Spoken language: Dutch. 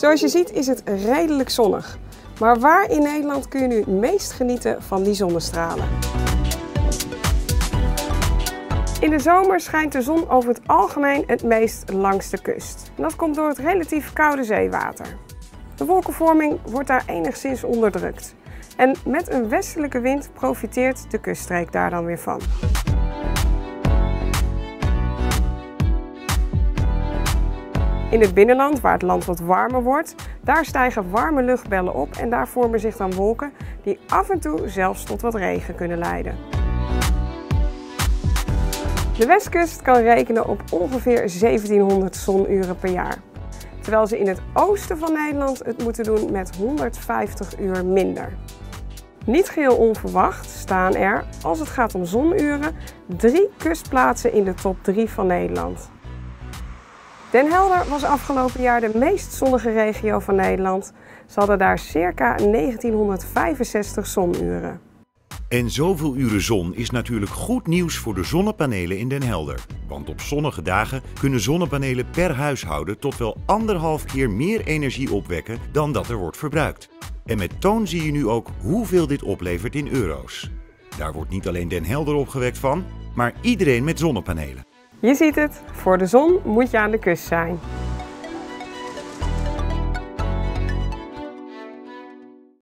Zoals je ziet is het redelijk zonnig. Maar waar in Nederland kun je nu het meest genieten van die zonnestralen? In de zomer schijnt de zon over het algemeen het meest langs de kust. En dat komt door het relatief koude zeewater. De wolkenvorming wordt daar enigszins onderdrukt. En met een westelijke wind profiteert de kuststreek daar dan weer van. In het binnenland, waar het land wat warmer wordt, daar stijgen warme luchtbellen op en daar vormen zich dan wolken die af en toe zelfs tot wat regen kunnen leiden. De westkust kan rekenen op ongeveer 1700 zonuren per jaar, terwijl ze in het oosten van Nederland het moeten doen met 150 uur minder. Niet geheel onverwacht staan er, als het gaat om zonuren, 3 kustplaatsen in de top 3 van Nederland. Den Helder was afgelopen jaar de meest zonnige regio van Nederland. Ze hadden daar circa 1965 zonuren. En zoveel uren zon is natuurlijk goed nieuws voor de zonnepanelen in Den Helder. Want op zonnige dagen kunnen zonnepanelen per huishouden tot wel 1,5 keer meer energie opwekken dan dat er wordt verbruikt. En met Toon zie je nu ook hoeveel dit oplevert in euro's. Daar wordt niet alleen Den Helder opgewekt van, maar iedereen met zonnepanelen. Je ziet het, voor de zon moet je aan de kust zijn.